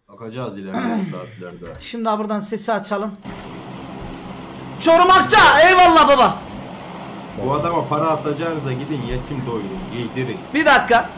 Bakacağız ilerleyen saatlerde. Şimdi buradan sesi açalım. Çorum Akça, eyvallah baba. Bu adama para atacağınıza gidin yetim doyurun, giydirin. Bir dakika.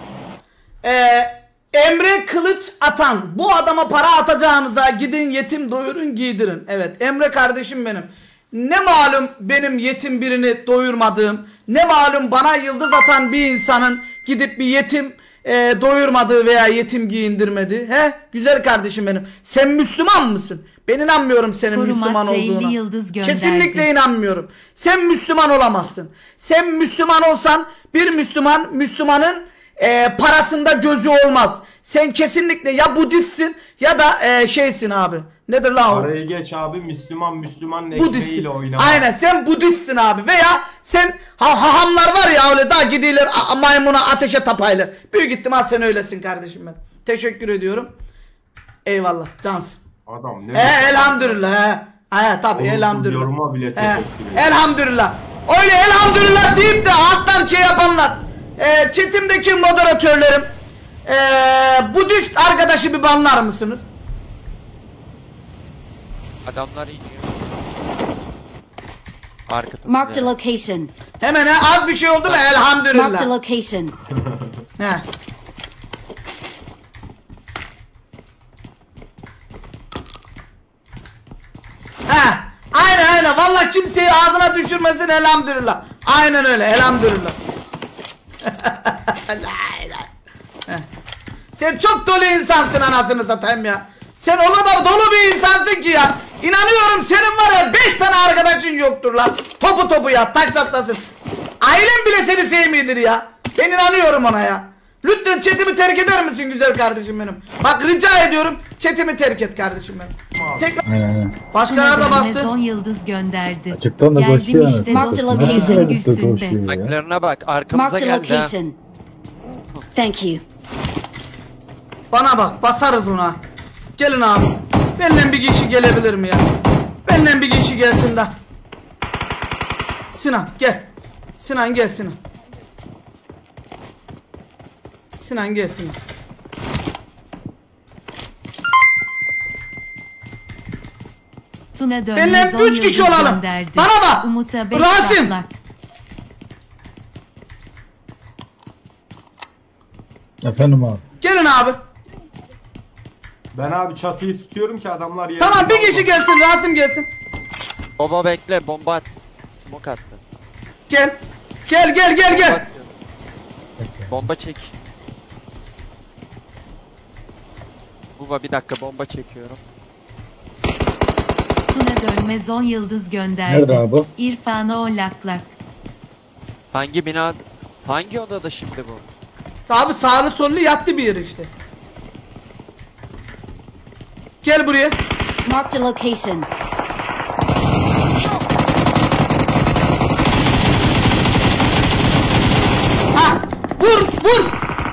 Emre Kılıç Atan. Bu adama para atacağınıza gidin yetim doyurun, giydirin. Evet, Emre kardeşim benim. Ne malum benim yetim birini doyurmadığım, ne malum bana yıldız atan bir insanın gidip bir yetim doyurmadığı veya yetim giyindirmediği. He? Güzel kardeşim benim. Sen Müslüman mısın? Ben inanmıyorum senin Korumak Müslüman olduğuna. Kesinlikle inanmıyorum. Sen Müslüman olamazsın. Sen Müslüman olsan bir Müslümanın parasında gözü olmaz. Sen kesinlikle ya Budistsin ya da şeysin abi. Nedir lan o? Parayı geç abi, Müslüman Budistsin. ekmeğiyle oynama. Aynen, sen Budistsin abi. Veya sen hahamlar var ya öyle daha gidiyorlar maymuna ateşe tapaylar. Büyük ihtimal sen öylesin kardeşim ben. Teşekkür ediyorum. Eyvallah cansın. Adam ne? Elhamdülillah. He tabii elhamdülillah. Yoruma bile teşekkür ederim. Elhamdülillah. Öyle elhamdülillah deyip de alttan şey yapanlar. Chatimdeki moderatörlerim. Budist arkadaşı bir banlar mısınız? Adamlar iniyor. Arka Mark the location. Hemen az bir şey oldu mu elhamdülillah. Mark the location. He. He. Aynen vallahi kimseyi ağzına düşürmesin elhamdülillah. Aynen öyle elhamdülillah. Sen çok dolu insansın anasını satayım ya. Sen o kadar dolu bir insansın ki ya. İnanıyorum senin var ya 5 tane arkadaşın yoktur lan. Topu ya taksatlasın. Ailen bile seni sevmiyordur ya. Ben inanıyorum ona ya. Lütfen chatimi terk eder misin güzel kardeşim benim? Bak rica ediyorum chatimi terk et kardeşim benim. Tekrar. Başkaları da bastı. 10 yıldız gönderdi. Açıktan da koşuyor işte Mark the location. Baklarına bak, arkamıza Mark the geldi ha. location. Thank you. Bana bak basarız ona. Gelin abi. Benden bir kişi gelebilir mi ya? Benden bir kişi gelsin de. Sinan gel. Sinan gel Sinan. Sinan gel Sinan. Benden 3 kişi olalım. Gönderdi. Bana bak. Rasim. Efendim abi. Gelin abi. Ben abi çatıyı tutuyorum ki adamlar yerine. Tamam bir kişi gelsin, Rasim gelsin. Baba bekle, bomba at. Smoke attı. Gel. Gel. Bomba çek. Baba bir dakika, bomba çekiyorum. Tuna Dönmez 10 yıldız gönderdi. Nerede abi? İrfan'a 10 lak. Hangi bina? Hangi odada şimdi bu? Abi sağlı sollu yattı bir yere işte. Gel buraya. Mark the location. Ha, vur.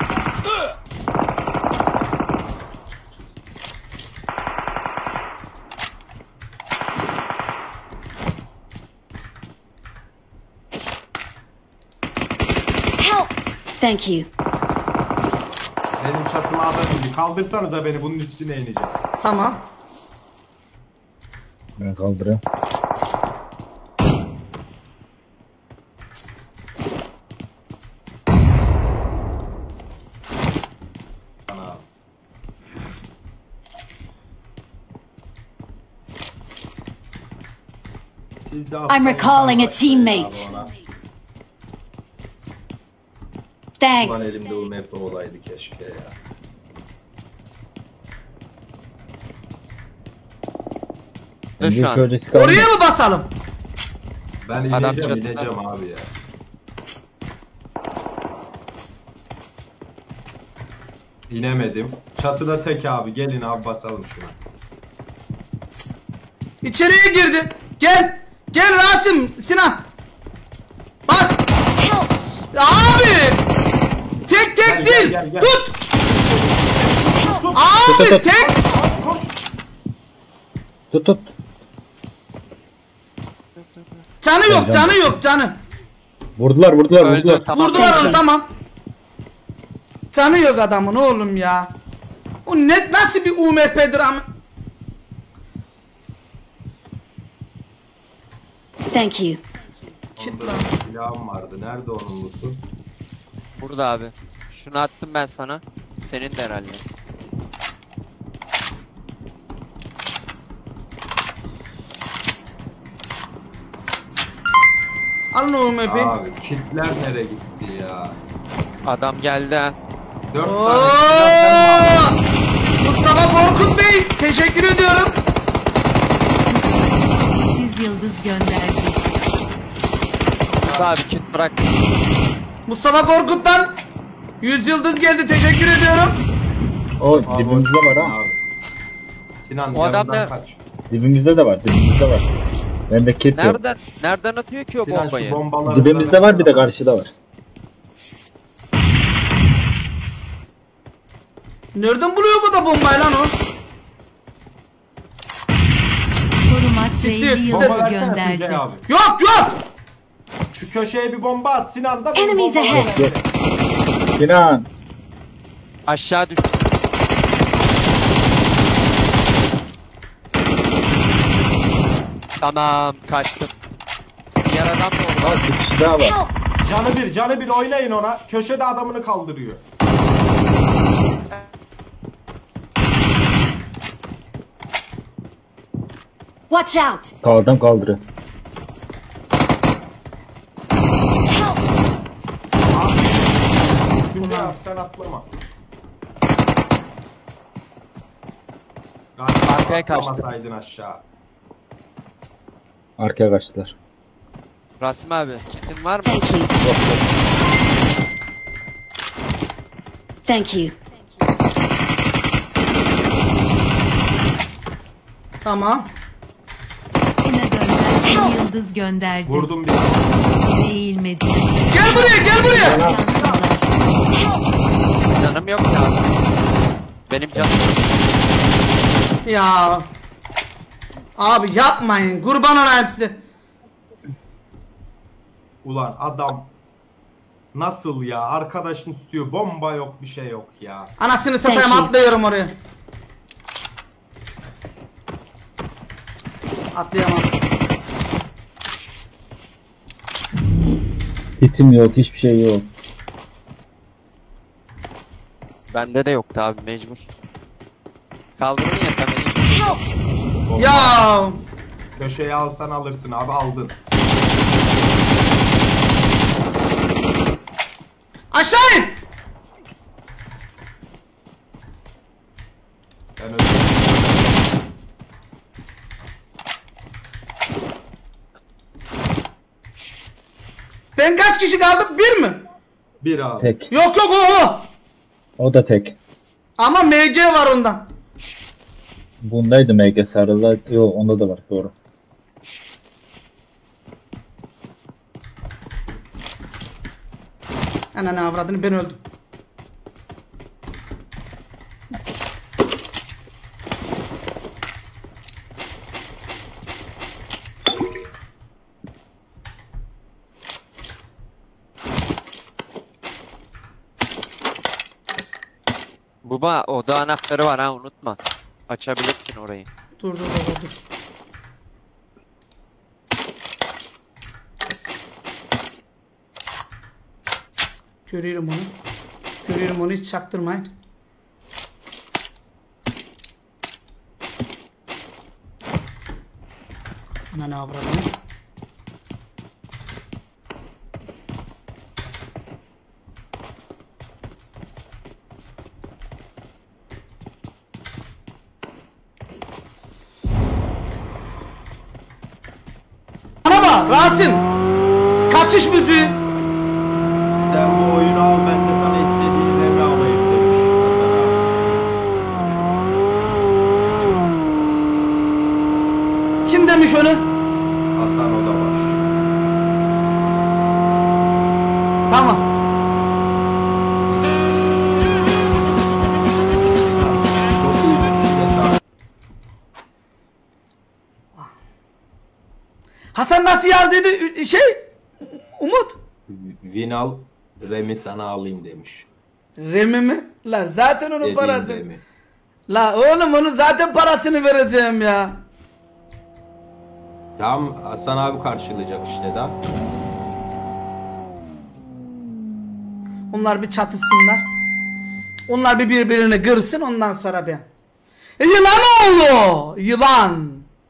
Help. Thank you. Benim çatıma adamım bir kaldırsanıza beni, bunun üstüne ineceğim. Tamam. Ben kaldırıyorum. Ana. Siz de I'm recalling a teammate. Ulan Thanks. elimde o map olaydı keşke ya. Şu an. Oraya mı basalım? Ben Adam ineceğim çatıda. abi ya. İnemedim. Çatıda tek abi, gelin abi basalım şuna. İçeriye girdi. Gel Rasim, Sinan. Bas. Abi. Tek Gel, değil. gel. Tut. Abi Tut. tek. Tut. Canı yok. Vurdular. Öldü, tamam. Vurdular onu tamam. Canı yok adamın oğlum ya. O net nasıl bir UMP'dir ama? Thank you. Onda da silahım vardı. Nerede onun loot'u? Burada abi. Şunu attım ben sana. Senin de herhalde. Alın o UMP'yi. Abi kitler nereye gitti ya? Adam geldi ha. 4 Oo! tane silah var. Mustafa Korkut Bey teşekkür ediyorum. 100 yıldız gönderdi. Abi kit bırak. Mustafa Korkut'tan 100 yıldız geldi teşekkür ediyorum. O Abi, dibimizde var ha. abi. Sinan O adam yanımdan ne- kaç. Dibimizde de var. Dibimizde var. Bende kit yok. Nereden atıyor ki o Sinan bombayı? şu bombaları Dibimizde var bir de karşıda var. Nereden buluyor bu da bombayı lan o? Korumak Sistiyor, 50 sistiyor. yıldız Bomba versene gönderdi. Tuncay abi. Yok yok. Şu köşeye bir bomba at Sinan da. Enemies bomba ahead. at. Yok. Sinan. Aşağı düş. Tamam kaçtım. Diğer adam da orada. Bir kişi daha var. Help! Canı bir oynayın ona. Köşede adamını kaldırıyor. Watch out! Sağdan kaldırıyor. Help! Tuncay abi sen atlama. Galiba Arkaya kaçtı. atlamasaydın aşağı. Arkaya kaçtılar. Rasim abi kitin var mı? Thank you. Thank you. Tamam. Yine dönden 50 yıldız gönderdi. Vurdum bir. Eğilmedi. Gel buraya gel buraya. Canım yok ya. Benim canım yok. Ya. Abi yapmayın kurban olayım size. Ulan adam nasıl ya? Arkadaşını tutuyor. Bomba yok, bir şey yok ya. Anasını satayım Thank you. atlıyorum oraya. Atlayamam. Kitim yok. Hiçbir şey yok. Bende de yoktu abi mecbur. Kaldırdın ya sen beni. Help! Bomba. Ya. Köşeye alsan alırsın abi, aldın. Aşağı in. Ben öldüm. Ben kaç kişi kaldım? Bir mi? Bir abi. Tek. Yok yok o. O da tek. Ama MG var ondan. Bundaydı MG sarılı. Yok onda da var. Doğru. Ananı avradını ben öldüm. Buba oda anahtarı var ha unutma. Açabilirsin orayı. Dur dur dur dur. Görüyorum onu. Görüyorum onu hiç çaktırmayın. Ananı avradını. Bana bak Rasim. Kaçış müziği. Sen bu oyunu al, ben de sana istediğin evre alayım demiş Hasan abi. Kim demiş onu? Hasan o da var. Tamam. Hasan nasıl yazdıydı şey? Umut. Vinal Remi sana alayım demiş. Remi mi? Lan zaten onun Dediğin parası. Remi. La oğlum onun zaten parasını vereceğim ya. Tamam Hasan abi karşılayacak işte da. Onlar bir çatışsınlar. Onlar bir birbirini kırsın ondan sonra ben. Yılan oğlu! Yılan!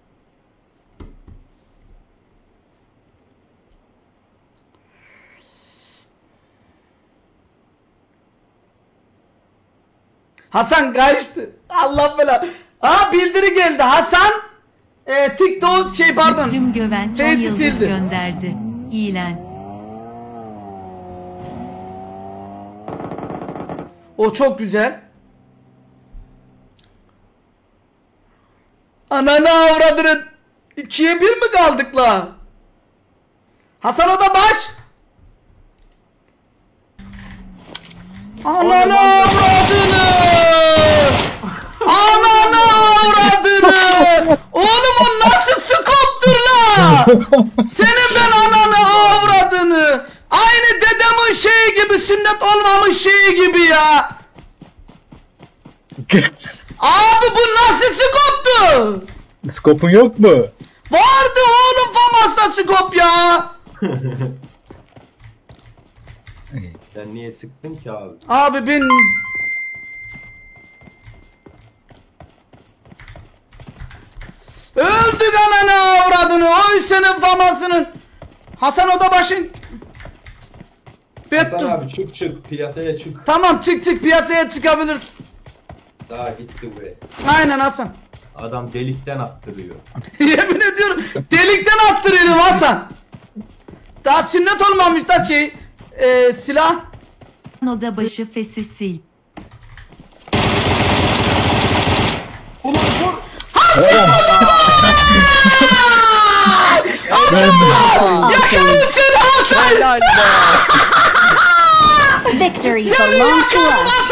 Hasan kaçtı. Allah bela. Aa bildiri geldi. Hasan TikTok pardon. Müslüm Göven 10 Face'i yıldız sildi. gönderdi. İyilen. O çok güzel. Ananı avradını. 2'ye 1 mi kaldık la? Hasan o da baş. Ananı avradını. Ananı avradını. Oğlum o nasıl skoptur la? Senin ben ananı avradını. Aynı dedemin şeyi gibi, sünnet olmamış şeyi gibi ya. Abi bu nasıl skoptu? Skopun yok mu? Vardı oğlum Famas'ta skop ya. Sen niye sıktın ki abi? Abi ben... Öldük ananı avradını. Oy senin Famas'ının. Hasan Odabaş'ın... Hasan Bettu. abi çık piyasaya çık. Tamam çık piyasaya çıkabilirsin. Daha gitti buraya. Aynen Hasan. Adam delikten attırıyor. Yemin ediyorum delikten attırıyorum Hasan. Daha sünnet olmamış da silah. Oda başı fesi sil. Yaşarım seni Hasan. Helal be. Victory Seni belongs to yakarım us.